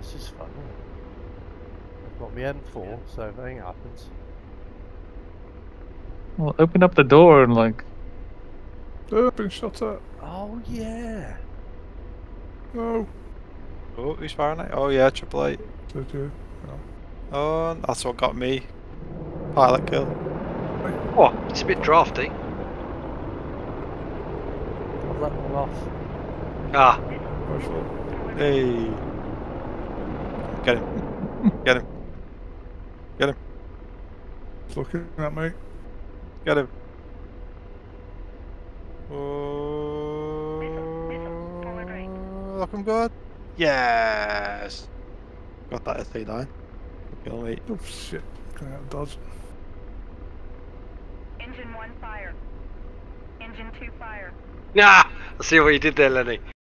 This is fun, isn't it? I've got my N4, so if anything happens. Well, open up the door and like. I've been shot at. Oh yeah. No. Oh, who's firing it? Oh yeah, triple eight. Did you? No. Oh, that's what got me. Pilot kill. What? It's a bit drafty. I've let them off. Ah. Hey. Get him. Get him. Get him. It's looking at me. Get him. Oh, looking good. Yes. Got that at 39. Kill me. Oh shit. Going out of dodge. Engine 1 fire. Engine 2 fire. Nah! I see what you did there, Lenny.